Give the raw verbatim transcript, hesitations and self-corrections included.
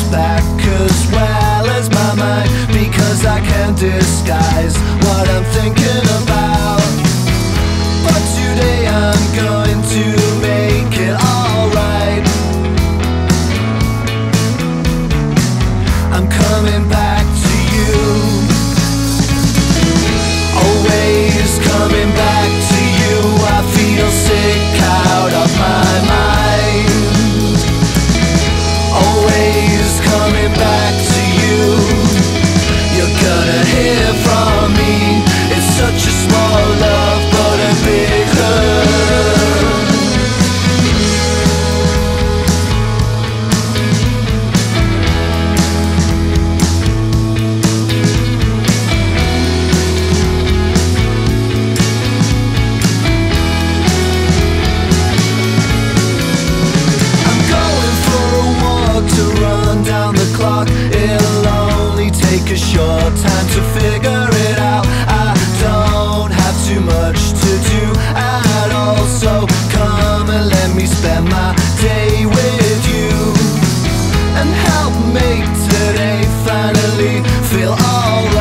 back as well as my mind, because I can't disguise what I'm thinking about. But today I'm going to make it alright. I'm coming back to you, always coming back to you. I feel sick out of my mind, always coming back to you. You're gonna hear from me. It's such a small love, but a big hurt. I'm going for a walk to run down the clock. It'll only take a short time to figure it out. I don't have too much to do at all, so come and let me spend my day with you, and help make today finally feel alright.